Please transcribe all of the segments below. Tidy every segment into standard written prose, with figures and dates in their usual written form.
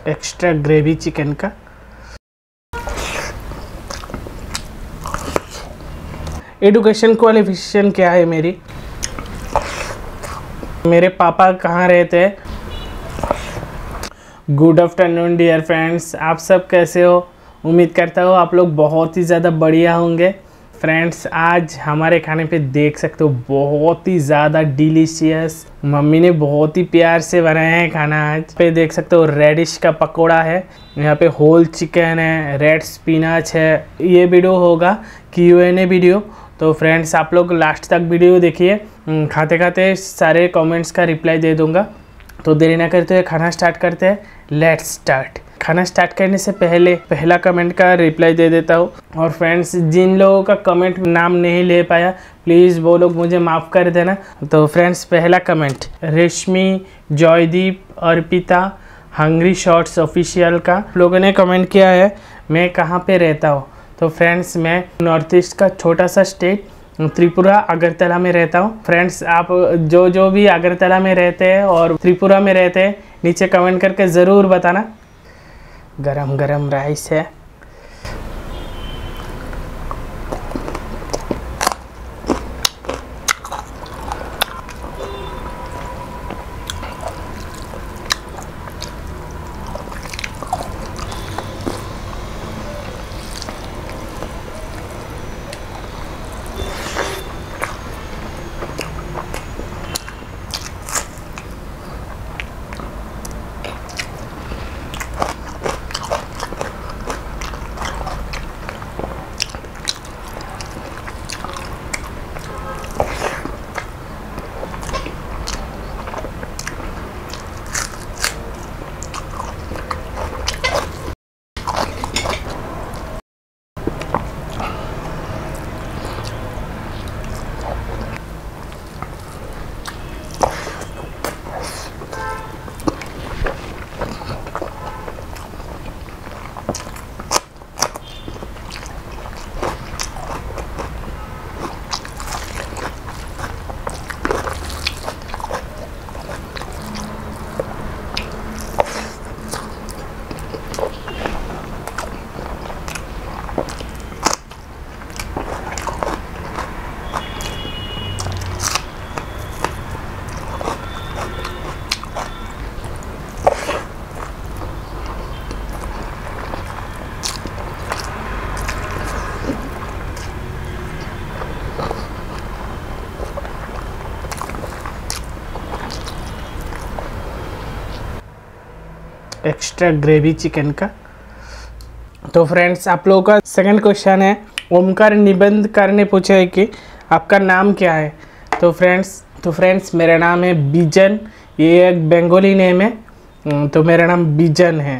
Extra gravy chicken का। Education qualification क्या है मेरी? मेरे पापा कहाँ रहते हैं? गुड आफ्टरनून डियर फ्रेंड्स, आप सब कैसे हो? उम्मीद करता हूँ आप लोग बहुत ही ज़्यादा बढ़िया होंगे। फ्रेंड्स, आज हमारे खाने पे देख सकते हो बहुत ही ज़्यादा डिलीशियस, मम्मी ने बहुत ही प्यार से बनाया है खाना। आज पे देख सकते हो रेडिश का पकोड़ा है, यहाँ पे होल चिकन है, रेड स्पिनच है। ये वीडियो होगा Q&A वीडियो, तो फ्रेंड्स आप लोग लास्ट तक वीडियो देखिए। खाते खाते सारे कमेंट्स का रिप्लाई दे दूंगा। तो देरी ना करते हुए खाना स्टार्ट करते हैं। Let's start. खाना स्टार्ट करने से पहले पहला कमेंट का रिप्लाई दे देता हूँ। और फ्रेंड्स, जिन लोगों का कमेंट नाम नहीं ले पाया, प्लीज़ वो लोग मुझे माफ़ कर देना। तो फ्रेंड्स, पहला comment Reshmi, Joydeep, Arpita, hungry shorts official का लोगों ने कमेंट किया है, मैं कहाँ पे रहता हूँ। तो फ्रेंड्स, मैं नॉर्थ ईस्ट का छोटा सा स्टेट त्रिपुरा अगरतला में रहता हूँ। फ्रेंड्स, आप जो भी अगरतला में रहते हैं और त्रिपुरा में रहते हैं, नीचे कमेंट करके ज़रूर बताना। गरम गरम राइस है। एक्स्ट्रा ग्रेवी चिकन का। तो फ्रेंड्स, आप लोगों का सेकंड क्वेश्चन है, ओमकार निबंधकर ने पूछा है कि आपका नाम क्या है। तो फ्रेंड्स मेरा नाम है बीजन। ये एक बंगाली नेम है, तो मेरा नाम बीजन है।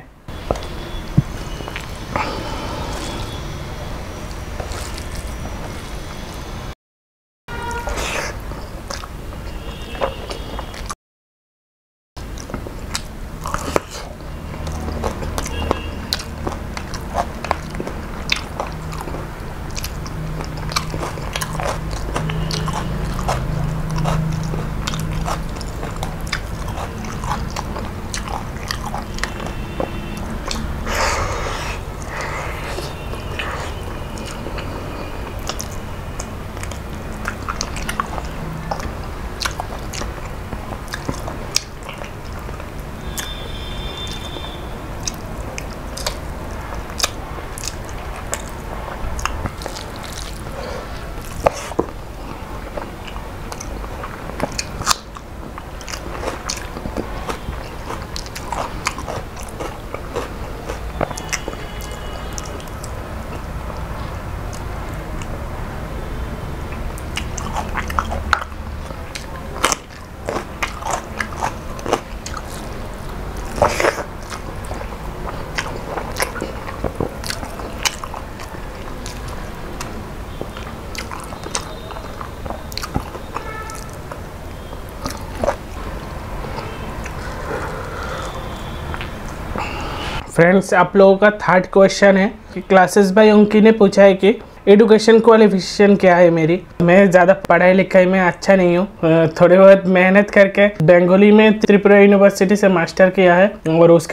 फ्रेंड्स, आप लोगों का थर्ड क्वेश्चन है कि क्लासेस बाय अंकी ने पूछा है कि एजुकेशन क्वालिफिकेशन क्या है मेरी। मैं ज़्यादा पढ़ाई लिखाई में अच्छा नहीं हूँ, थोड़ी बहुत मेहनत करके बंगाली में त्रिपुरा यूनिवर्सिटी से मास्टर किया है और उसके बाद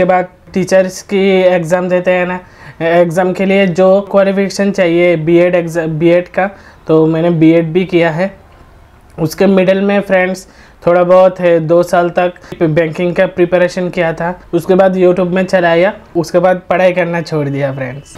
टीचर्स की एग्ज़ाम देते हैं ना, एग्ज़ाम के लिए जो क्वालिफिकेशन चाहिए बीएड का, तो मैंने बीएड भी किया है। उसके मिडिल में फ्रेंड्स थोड़ा बहुत है 2 साल तक बैंकिंग का प्रिपरेशन किया था। उसके बाद यूट्यूब में चलाया, उसके बाद पढ़ाई करना छोड़ दिया फ्रेंड्स।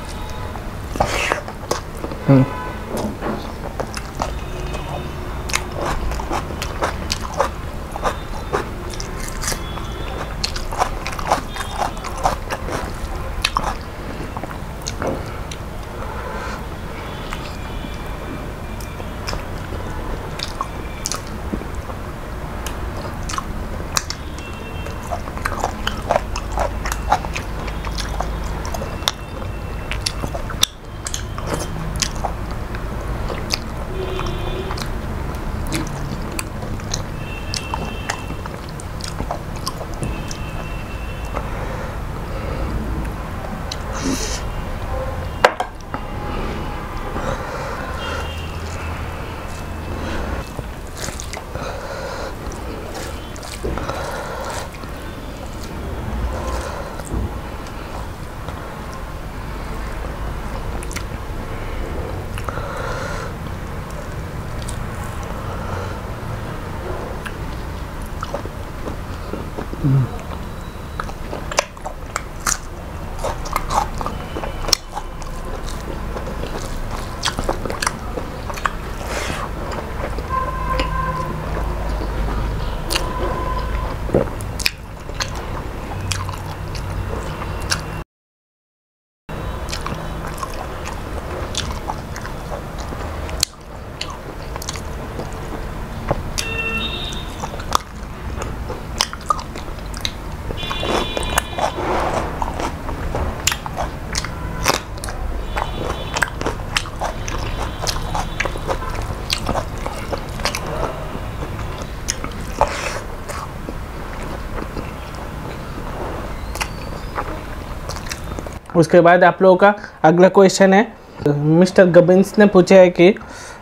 उसके बाद आप लोगों का अगला क्वेश्चन है, मिस्टर गबिन्स ने पूछा है कि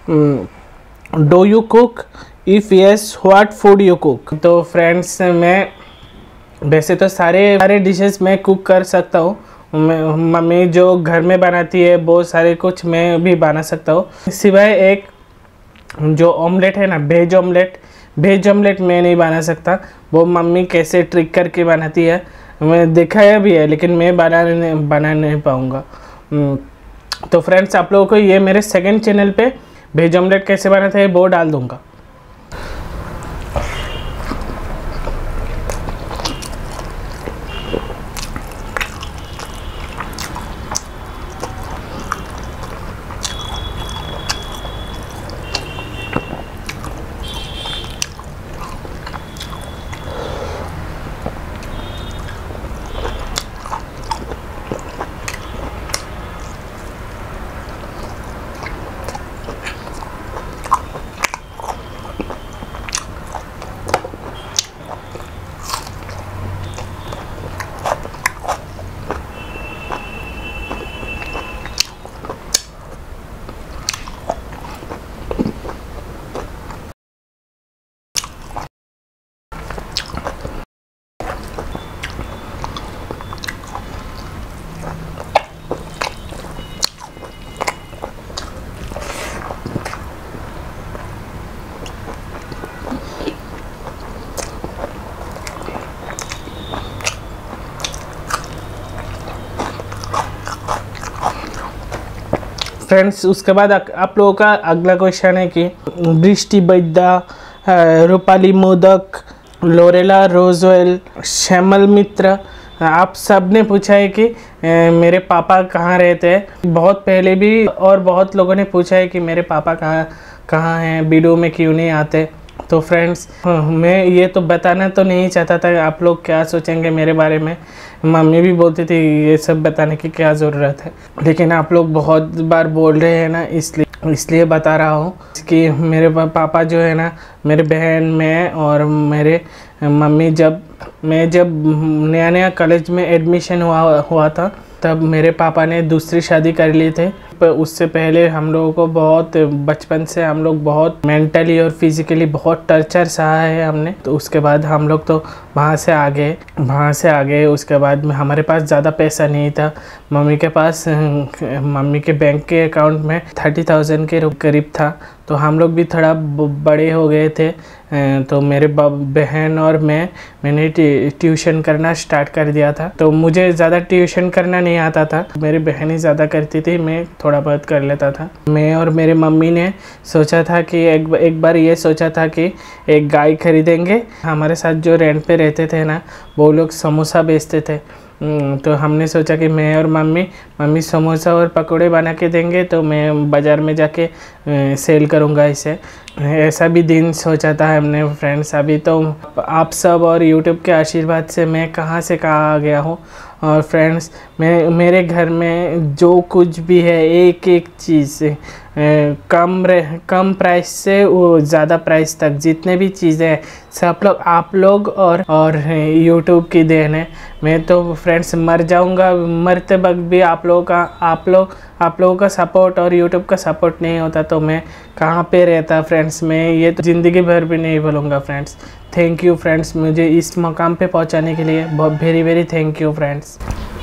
do you cook, if yes what food you cook. तो फ्रेंड्स मैं वैसे तो सारे डिशेस मैं कुक कर सकता हूँ। मम्मी जो घर में बनाती है बहुत सारे कुछ मैं भी बना सकता हूँ, सिवाय एक जो ऑमलेट है ना, वेज ऑमलेट मैं नहीं बना सकता। वो मम्मी कैसे ट्रिक करके बनाती है मैं दिखाया भी है, लेकिन मैं बना नहीं पाऊँगा। तो फ्रेंड्स आप लोगों को ये मेरे सेकंड चैनल पे वेज ऑमलेट कैसे बनाते हैं वो डाल दूँगा। फ्रेंड्स उसके बाद आप लोगों का अगला क्वेश्चन है कि दृष्टि बैद्या, रूपाली मोदक, लोरेला रोजवेल, श्यामल मित्र, आप सब ने पूछा है कि मेरे पापा कहाँ रहते हैं। बहुत पहले भी और बहुत लोगों ने पूछा है कि मेरे पापा कहाँ हैं, वीडियो में क्यों नहीं आते। तो फ्रेंड्स मैं ये तो बताना तो नहीं चाहता था, आप लोग क्या सोचेंगे मेरे बारे में। मम्मी भी बोलती थी ये सब बताने की क्या ज़रूरत है, लेकिन आप लोग बहुत बार बोल रहे हैं ना, इसलिए बता रहा हूँ कि मेरे पापा जो है ना, मेरे बहन में और मेरे मम्मी जब नया कॉलेज में एडमिशन हुआ था, तब मेरे पापा ने दूसरी शादी कर लिए थे। उससे पहले हम लोगों को बहुत बचपन से हम लोग बहुत मेंटली और फिजिकली बहुत टर्चर सहा है हमने। तो उसके बाद हम लोग तो वहाँ से आ गए। उसके बाद में हमारे पास ज़्यादा पैसा नहीं था। मम्मी के बैंक के अकाउंट में 30,000 के करीब था। तो हम लोग भी थोड़ा बड़े हो गए थे। तो मेरे बहन और मैंने ट्यूशन करना स्टार्ट कर दिया था। तो मुझे ज़्यादा ट्यूशन करना नहीं आता था, मेरी बहन ही ज़्यादा करती थी, मैं थोड़ा बहुत कर लेता था। मैं और मेरे मम्मी ने सोचा था कि एक बार ये सोचा था कि एक गाय खरीदेंगे। हमारे साथ जो रेंट पे रहते थे ना, वो लोग समोसा बेचते थे। तो हमने सोचा कि मैं और मम्मी समोसा और पकौड़े बना के देंगे, तो मैं बाज़ार में जाके सेल करूँगा इसे। ऐसा भी दिन सोचा था हमने फ्रेंड्स। अभी तो आप सब और यूट्यूब के आशीर्वाद से मैं कहाँ से कहाँ आ गया हूँ। और फ्रेंड्स, मेरे घर में जो कुछ भी है, एक एक चीज़ कम प्राइस से वो ज़्यादा प्राइस तक जितने भी चीज़ें हैं सब लोग आप लोग और यूट्यूब की देन है। मैं तो फ्रेंड्स मर जाऊंगा, मरते वक्त भी आप लोगों का सपोर्ट और यूट्यूब का सपोर्ट नहीं होता तो मैं कहाँ पे रहता फ्रेंड्स। मैं ये तो ज़िंदगी भर भी नहीं भूलूंगा फ्रेंड्स। थैंक यू फ्रेंड्स, मुझे इस मकाम पे पहुँचाने के लिए बहुत very very thank you friends.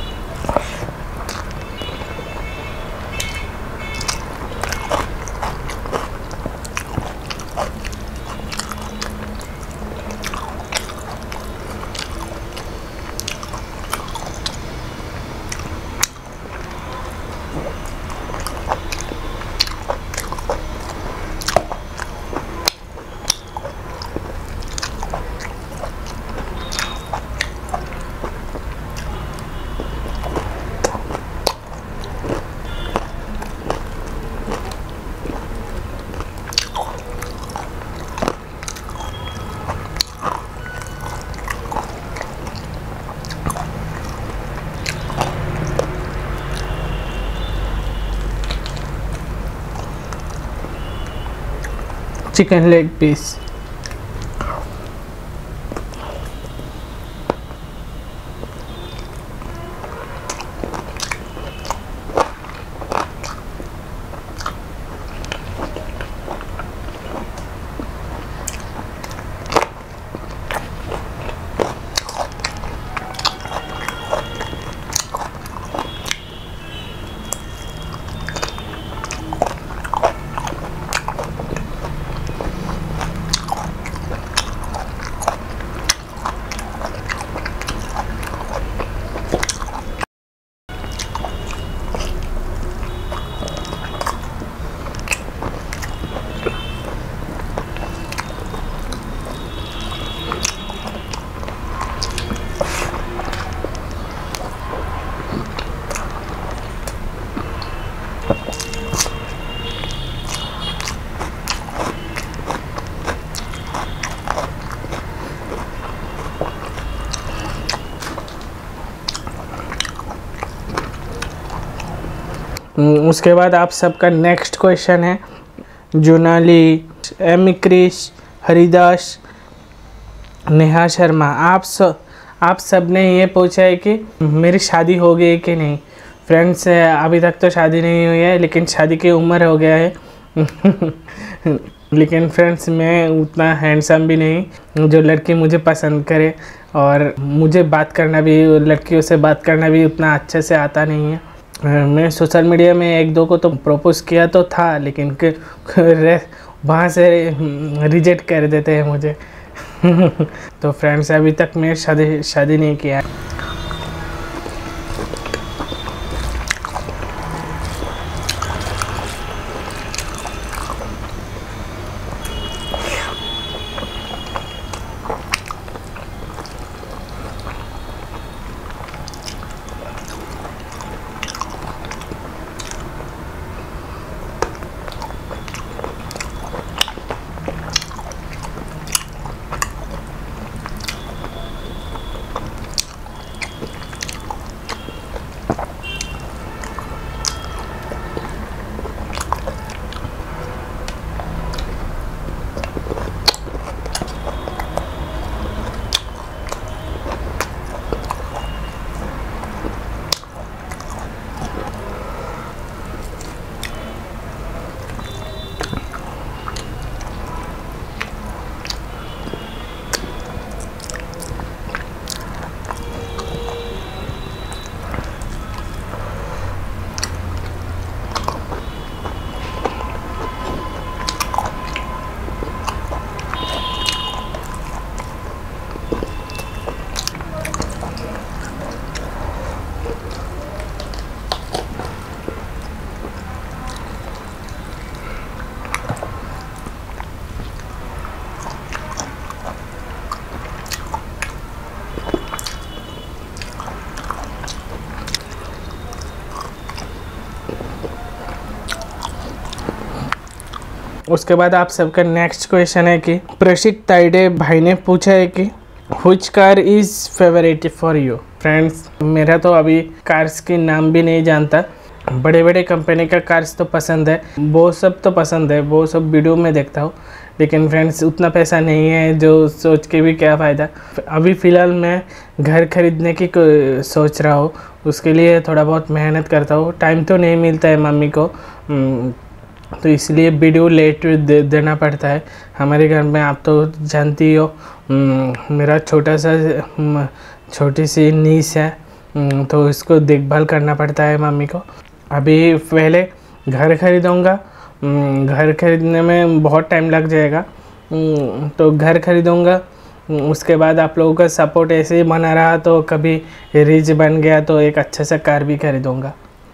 Chicken leg piece. उसके बाद आप सबका नेक्स्ट क्वेश्चन है जुनाली, एमी क्रिश, हरिदास, नेहा शर्मा। आप सब ने ये पूछा है कि मेरी शादी हो गई है कि नहीं। फ्रेंड्स, अभी तक तो शादी नहीं हुई है, लेकिन शादी की उम्र हो गया है। लेकिन फ्रेंड्स, मैं उतना हैंडसम भी नहीं जो लड़की मुझे पसंद करे, और मुझे लड़कियों से बात करना भी उतना अच्छे से आता नहीं है। मैं सोशल मीडिया में एक दो को तो प्रपोज किया तो था, लेकिन वहाँ से रिजेक्ट कर देते हैं मुझे। तो फ्रेंड्स, अभी तक मैं शादी नहीं किया। उसके बाद आप सबका नेक्स्ट क्वेश्चन है कि प्रशिक ताइडे भाई ने पूछा है कि which car is favourite for you. Friends, मेरा तो अभी कार्स के नाम भी नहीं जानता। बड़े बड़े कंपनी का कार्स तो पसंद है, वो सब तो पसंद है, वो सब वीडियो में देखता हूँ। लेकिन फ्रेंड्स, उतना पैसा नहीं है जो सोच के भी क्या फ़ायदा। अभी फ़िलहाल मैं घर खरीदने की सोच रहा हूँ, उसके लिए थोड़ा बहुत मेहनत करता हूँ। टाइम तो नहीं मिलता है मम्मी को, तो इसलिए वीडियो लेट देना पड़ता है हमारे घर में। आप तो जानती हो, मेरा छोटी सी नीस है, तो इसको देखभाल करना पड़ता है मम्मी को। अभी पहले घर खरीदूँगा, घर खरीदने में बहुत टाइम लग जाएगा, तो घर खरीदूँगा। उसके बाद आप लोगों का सपोर्ट ऐसे ही बना रहा तो कभी रिच बन गया तो एक अच्छा सा कार भी खरीदूँगा।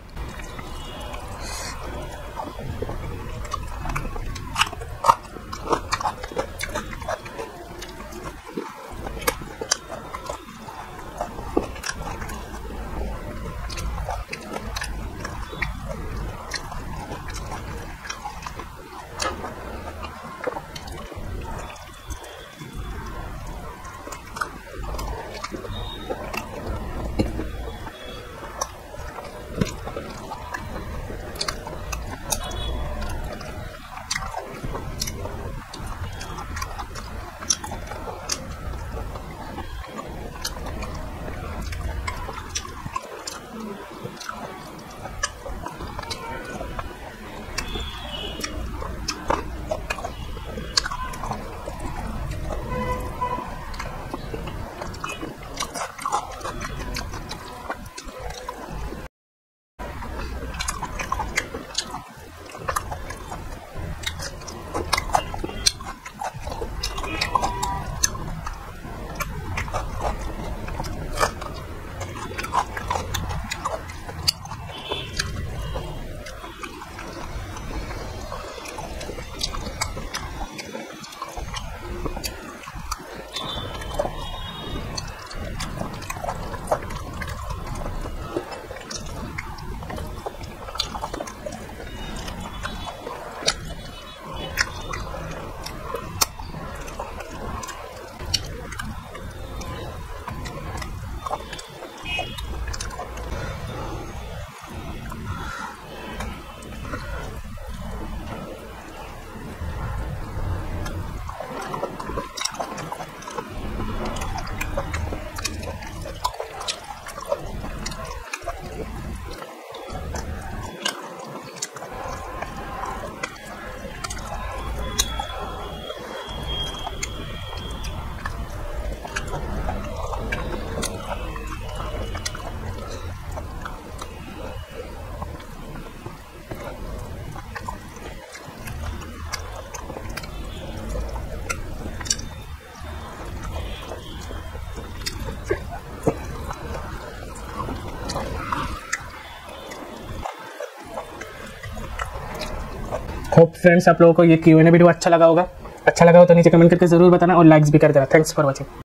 होप फ्रेंड्स, आप लोगों को ये Q&A वीडियो अच्छा लगा होगा। अच्छा लगा हो तो नीचे कमेंट करके ज़रूर बताना और लाइक्स भी कर देना। Thanks for watching.